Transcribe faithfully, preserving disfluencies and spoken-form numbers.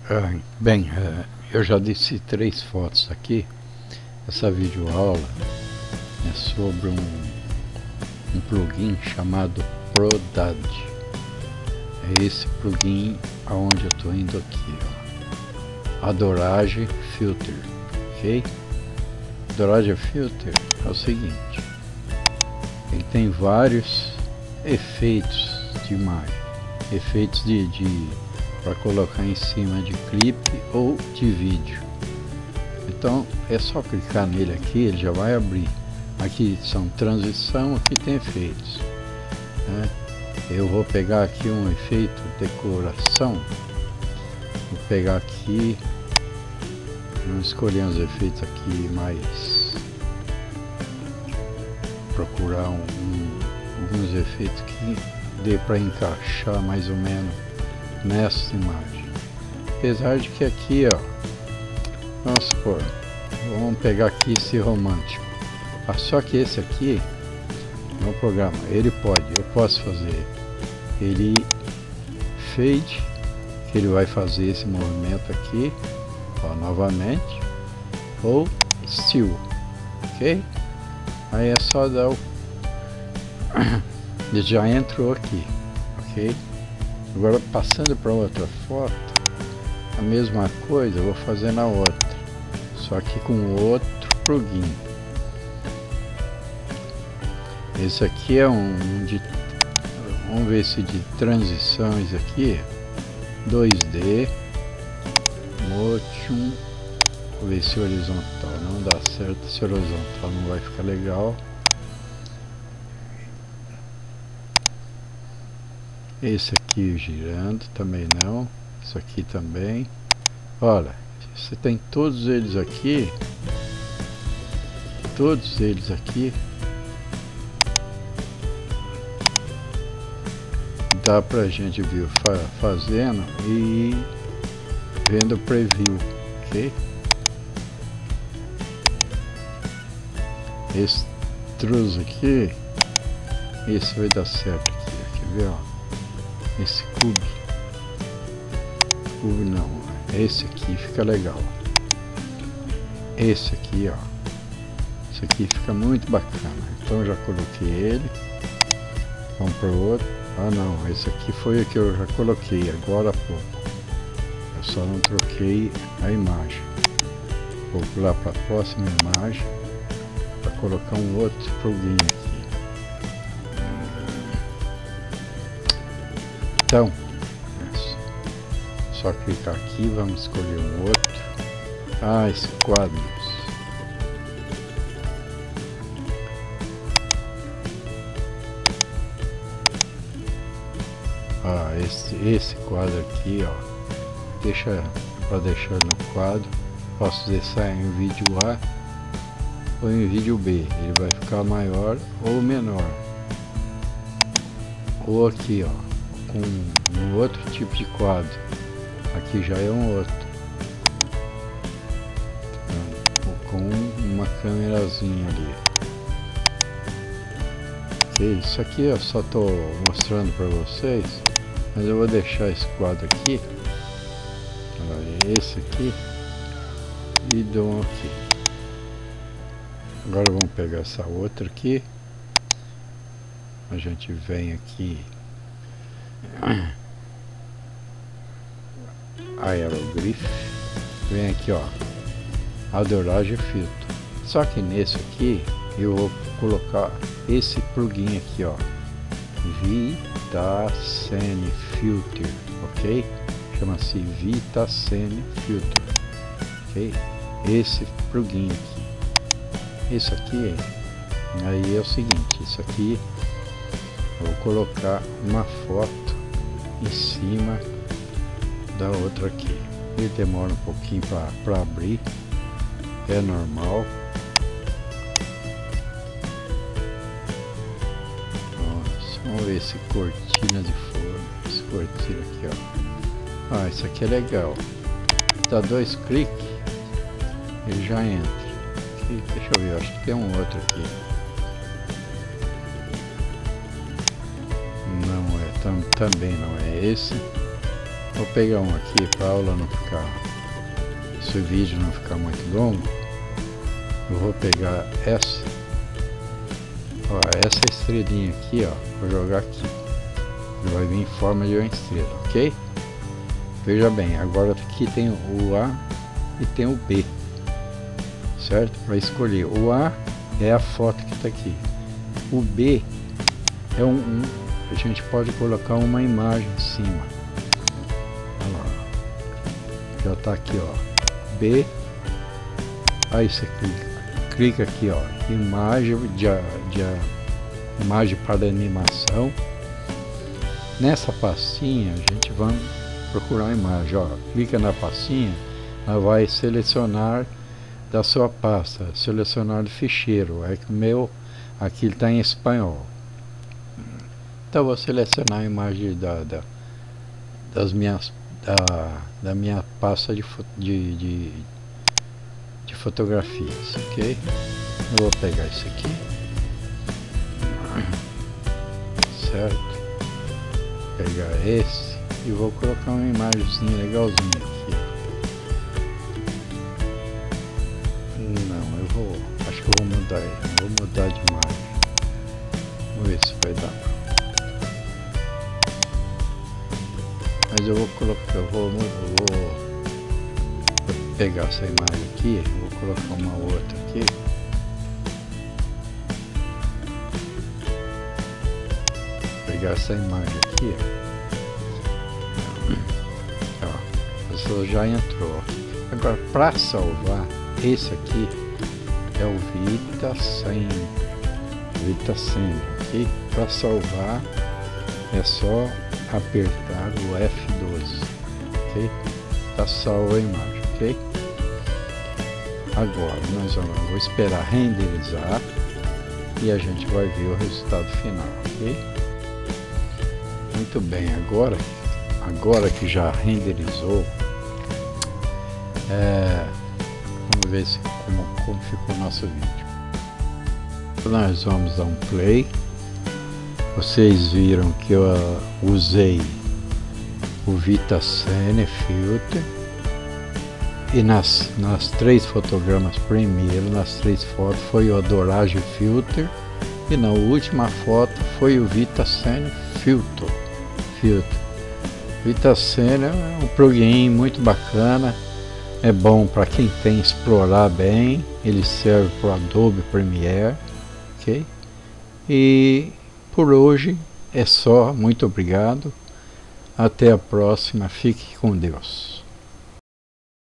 Ah, bem, uh, eu já disse três fotos aqui. Essa videoaula é sobre um, um plugin chamado ProDAD. É esse plugin aonde eu estou indo aqui, ó. Adorage Filter, ok? Adorage Filter é o seguinte: ele tem vários efeitos de imagem, efeitos de, de para colocar em cima de clipe ou de vídeo. Então é só clicar nele aqui, ele já vai abrir. Aqui são transição, aqui tem efeitos, né? Eu vou pegar aqui um efeito decoração, vou pegar aqui, vamos escolher uns efeitos aqui mais, procurar um, um, alguns efeitos que dê para encaixar mais ou menos nessa imagem. Apesar de que aqui, ó, vamos supor, vamos pegar aqui esse romântico. Ah, só que esse aqui no programa ele pode, eu posso fazer ele fade, que ele vai fazer esse movimento aqui, ó, novamente, ou still, ok? Aí é só dar o ele já entrou aqui, ok? Agora passando para outra foto, a mesma coisa eu vou fazer na outra, só que com outro plugin. Esse aqui é um de, vamos ver se de transições aqui, dois D, Motion, vou ver se horizontal não dá certo, se horizontal não vai ficar legal. Esse aqui girando também não, isso aqui também. Olha, você tem todos eles aqui, todos eles aqui. Dá pra gente vir fa fazendo e vendo o preview, ok? Esse truso aqui, esse vai dar certo aqui, quer ver, ó? Esse cube, cube não, esse aqui fica legal. Esse aqui, ó, esse aqui fica muito bacana. Então já coloquei ele. Vamos para o outro. Ah não, esse aqui foi o que eu já coloquei agora há pouco. Eu só não troquei a imagem. Vou pular para a próxima imagem para colocar um outro plugin aqui. Então, é só clicar aqui, vamos escolher um outro. Ah, esse quadros. Ah, esse, esse quadro aqui, ó, deixa para deixar no quadro. Posso deixar em vídeo A ou em vídeo B, ele vai ficar maior ou menor. Ou aqui, ó, com um outro tipo de quadro, aqui já é um outro, ou com uma câmerazinha ali. Ok, isso aqui eu só estou mostrando para vocês, mas eu vou deixar esse quadro aqui, esse aqui, e dou um aqui. Agora vamos pegar essa outra aqui, a gente vem aqui, Aeroglyph, vem aqui, ó, Adorage Filter. Só que nesse aqui eu vou colocar esse plugin aqui, ó, Vitascene Filter, ok? Chama-se Vitascene Filter, ok? Esse plugin aqui, esse aqui, aí é o seguinte, isso aqui eu vou colocar uma foto em cima da outra aqui. Ele demora um pouquinho para abrir, é normal. Nossa, vamos ver esse cortina de forno, esse cortina aqui, ó. Ah, isso aqui é legal. Dá dois cliques, ele já entra. Aqui, deixa eu ver, acho que tem um outro aqui. Não é, tam, também não é esse. Vou pegar um aqui para a aula não ficar, esse vídeo não ficar muito longo. Eu vou pegar essa, ó, essa estrelinha aqui, ó, vou jogar aqui. Ele vai vir em forma de uma estrela, ok? Veja bem, agora aqui tem o A e tem o B, certo? Para escolher, o A é a foto que está aqui, o B é um, um, a gente pode colocar uma imagem em cima. Olha lá, já está aqui, ó, B. Aí você clica, clica aqui, ó, imagem de, de imagem para animação. Nessa pastinha a gente vai procurar uma imagem, ó, clica na pastinha, ela vai selecionar da sua pasta, selecionar o ficheiro. É que o meu aqui está em espanhol, então vou selecionar a imagem da, da, das minhas, da, da minha pasta de, de, de, de fotografias, ok? Eu vou pegar esse aqui, certo? Pegar esse e vou colocar uma imagenzinha legalzinha aqui. Não, eu vou, acho que eu vou mudar, vou mudar de imagem. Vamos ver se vai dar. Mas eu vou colocar, eu vou, eu vou pegar essa imagem aqui, vou colocar uma outra aqui. Pegar essa imagem aqui, ó. Ó, a pessoa já entrou. Agora, para salvar, esse aqui é o VitaSend, VitaSend, ok? Para salvar é só apertar o F doze, ok? Tá salva a imagem, ok? Agora nós vamos, vou esperar renderizar e a gente vai ver o resultado final, ok? Muito bem, agora, agora que já renderizou, é, vamos ver se, como, como ficou o nosso vídeo. Nós vamos dar um play. Vocês viram que eu uh, usei o VitaSend Filter e nas, nas três fotogramas primeiro, nas três fotos foi o Adorage Filter e na última foto foi o VitaSend Filter. Filter. VitaSend é um plugin muito bacana, é bom para quem tem explorar bem, ele serve para o Adobe Premiere, ok? E por hoje é só, muito obrigado, até a próxima, fique com Deus.